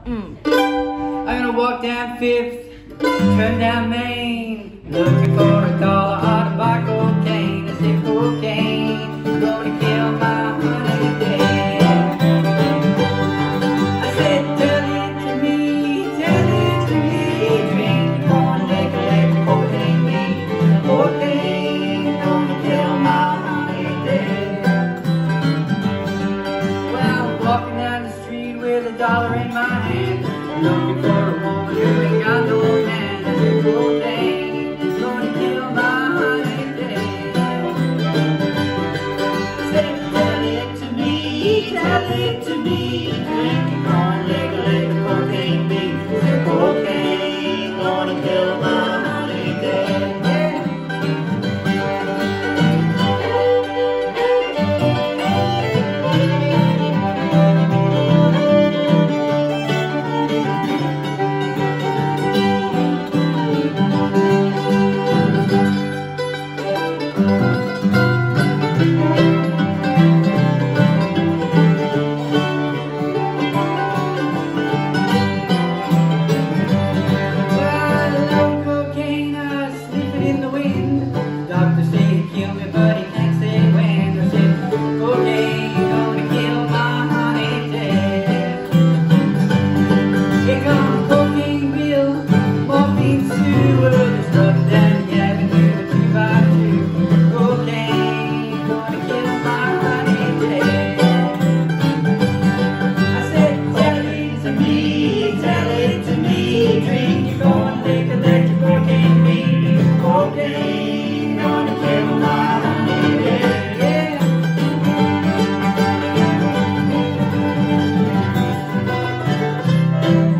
I'm gonna walk down Fifth, turn down Main, looking for $1 on a buy cocaine. I say cocaine, gonna kill my honey dead. I said, tell it to me, drink on liquor, cocaine me, cocaine, gonna kill my honey dead. Well, I'm walking down the street with $1 in my hand, looking for a woman who ain't got no man. I said, cocaine, gonna kill my honey dead. I said, tell it to me, drinking corn, liquor, cocaine beef. I said, cocaine, gonna kill my honey dead. Doctors say it kill me, but he can't say when. I said, cocaine, gonna kill my honey dead. Here comes cocaine Bill, morphine Sue, they're struck down the avenue, 2x2. Cocaine, gonna kill my honey dead. I said, tell it to me, drink your corn, liquor, let your cocaine be. Cocaine, gonna kill my honey dead. Yeah.